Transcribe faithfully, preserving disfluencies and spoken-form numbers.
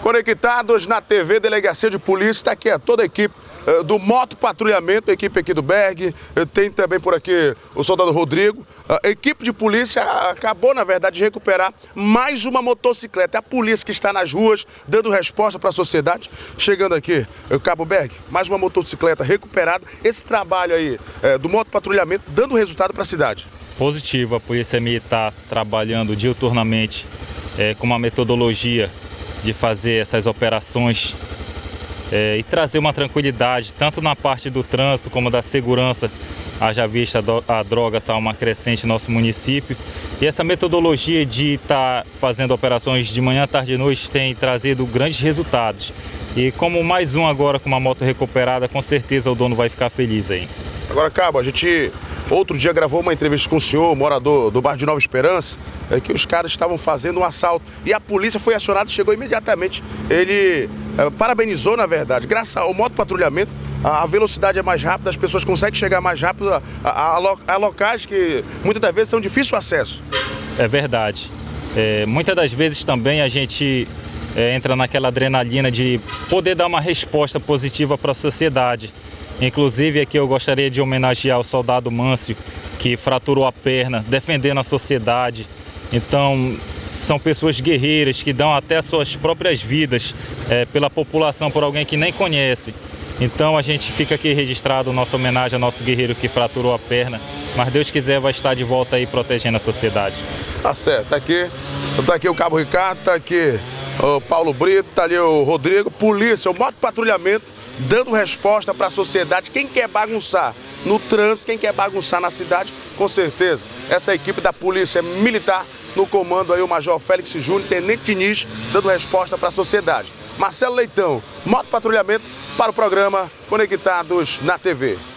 Conectados na T V Delegacia de Polícia, está aqui é, toda a equipe uh, do Moto Patrulhamento, a equipe aqui do Berg, uh, tem também por aqui o soldado Rodrigo. Uh, a equipe de polícia acabou, na verdade, de recuperar mais uma motocicleta. É a polícia que está nas ruas, dando resposta para a sociedade. Chegando aqui, o Cabo Berg, mais uma motocicleta recuperada. Esse trabalho aí uh, do Moto Patrulhamento dando resultado para a cidade. Positivo, a Polícia Militar trabalhando diuturnamente é, com uma metodologia de fazer essas operações é, e trazer uma tranquilidade, tanto na parte do trânsito como da segurança, haja vista a droga está uma crescente no nosso município. E essa metodologia de estar tá fazendo operações de manhã, tarde e noite tem trazido grandes resultados. E como mais um agora com uma moto recuperada, com certeza o dono vai ficar feliz aí. Agora, Cabo, a gente outro dia gravou uma entrevista com o senhor, morador do bairro de Nova Esperança, é, que os caras estavam fazendo um assalto e a polícia foi acionada, chegou imediatamente. Ele é, parabenizou, na verdade, graças ao moto patrulhamento, a, a velocidade é mais rápida, as pessoas conseguem chegar mais rápido a, a, a, a locais que muitas das vezes são de difícil acesso. É verdade. É, muitas das vezes também a gente é, entra naquela adrenalina de poder dar uma resposta positiva para a sociedade. Inclusive aqui eu gostaria de homenagear o soldado Mâncio, que fraturou a perna, defendendo a sociedade. Então, são pessoas guerreiras que dão até suas próprias vidas é, pela população, por alguém que nem conhece. Então, a gente fica aqui registrado nossa homenagem ao nosso guerreiro que fraturou a perna. Mas Deus quiser, vai estar de volta aí protegendo a sociedade. Tá certo, tá aqui, tá aqui o Cabo Ricardo, tá aqui o Paulo Brito, tá ali o Rodrigo, polícia, o moto patrulhamento, dando resposta para a sociedade. Quem quer bagunçar no trânsito, quem quer bagunçar na cidade, com certeza, essa equipe da Polícia Militar, no comando aí o Major Félix Júnior, Tenente Diniz, dando resposta para a sociedade. Marcelo Leitão, Moto Patrulhamento, para o programa Conectados na T V.